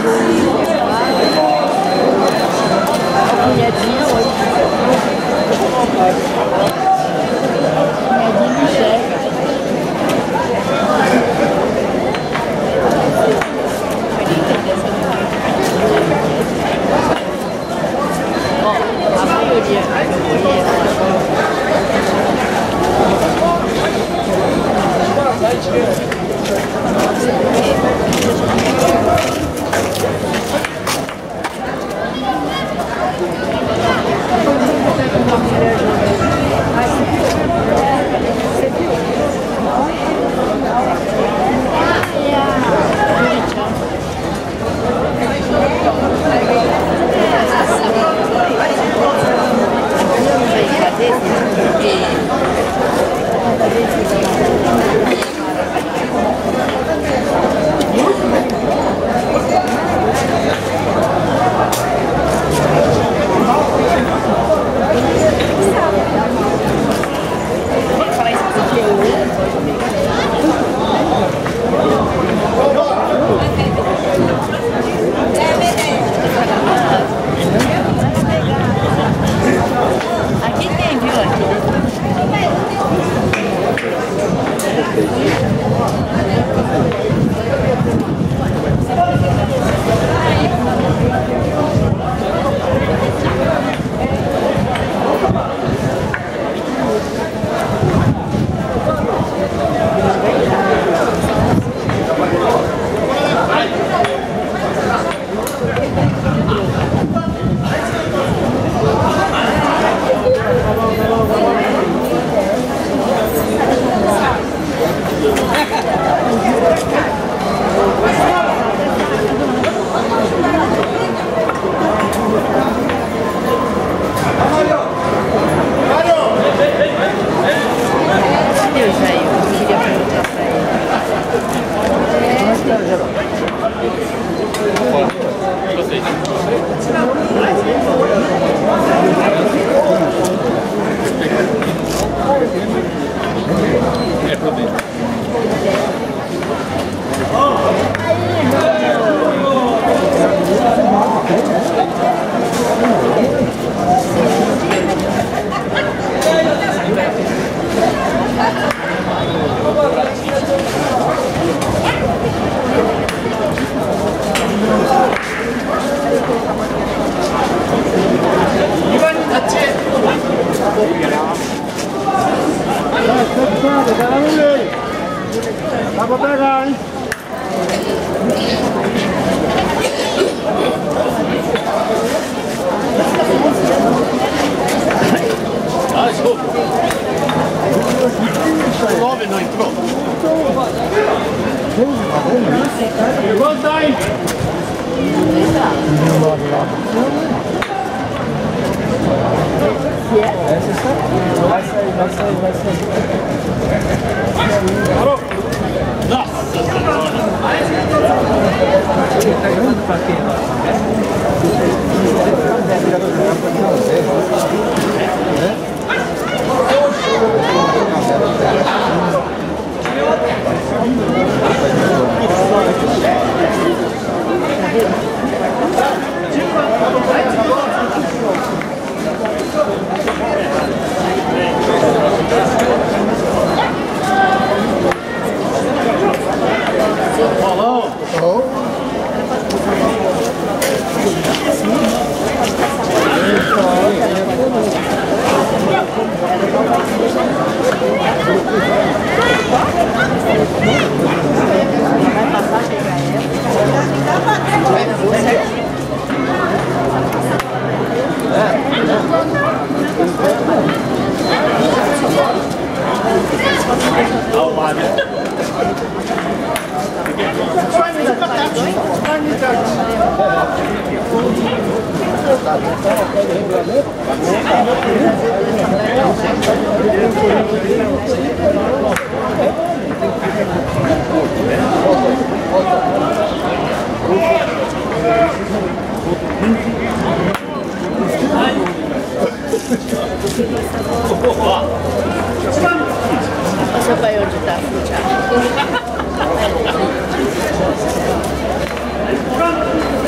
Posso fare oggi da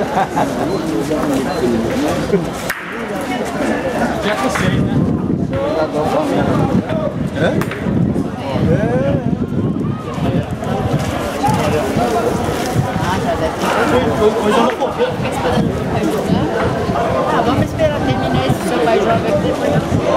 Já que sei, né? É? Hoje eu vou correr. Ah, vamos esperar terminar esse seu pai joga aqui depois.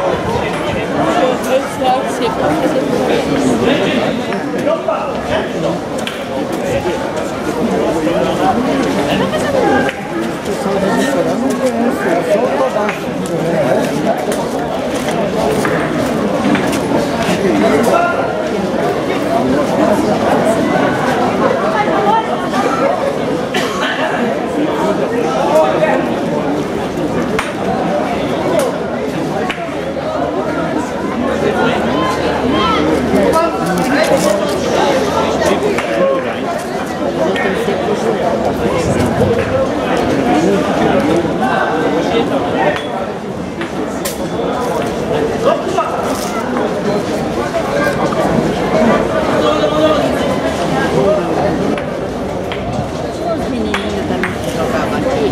Os menininhos também que jogavam aqui.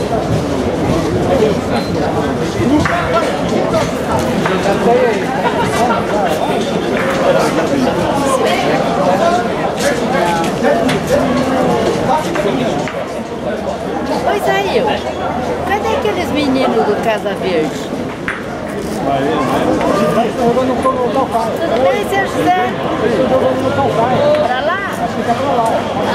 Oi, Zail, cadê aqueles meninos do Casa Verde? Jogando no calcaio. Tudo bem, seu José? Jogando no calcaio. Pra lá? Fica pra lá.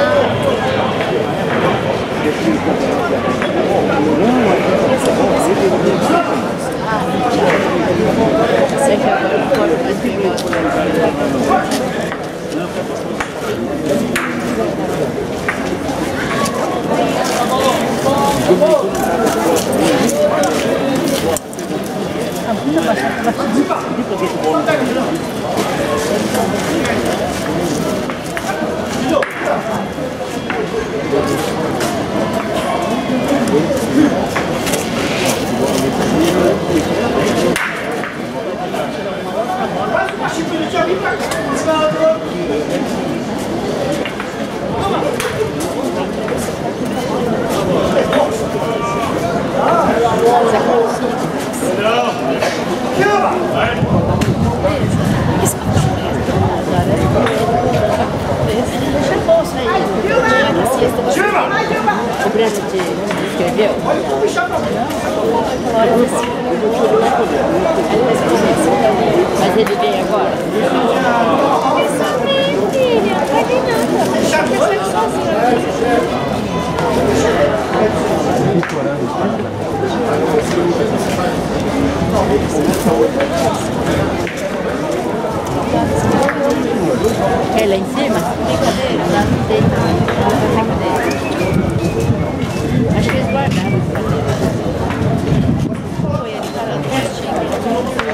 Sei que agora não pode mais pegar. O Breno te escreveu? Mas ele vem agora? Filha, não vai vir nada. Eu saio sozinha. É lá em cima? Tem cadeira? Lá não tem cadeira. Acho que eles guardaram as cadeiras. Foi ele parando pertinho.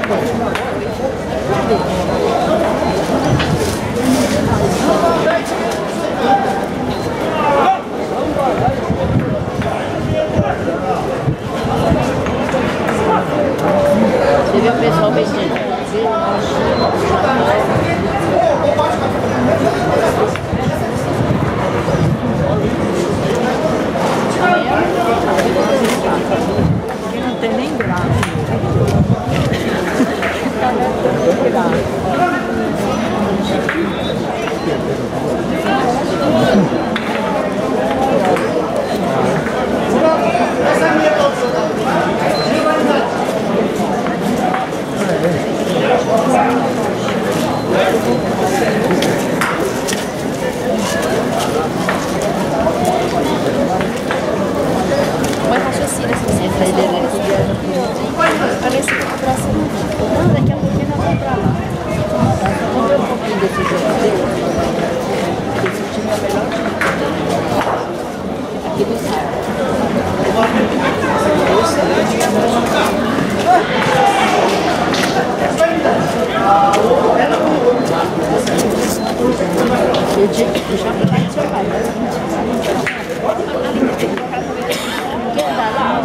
Você vê o pessoal mexendo. Porque não tem nem graça. Mas raciocina se você entra ele aqui viaja parece que é próximo. Não, daqui a pouquinho nós vamos pra lá. Vamos ver um pouquinho desse jogo dele. Esse time é o melhor time que tem. Aqui do Sá. Eu digo que puxar pra cá do seu pai. Quer andar lá?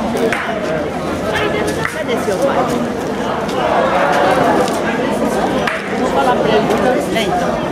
Cadê seu pai? Vou falar pra ele, né, então.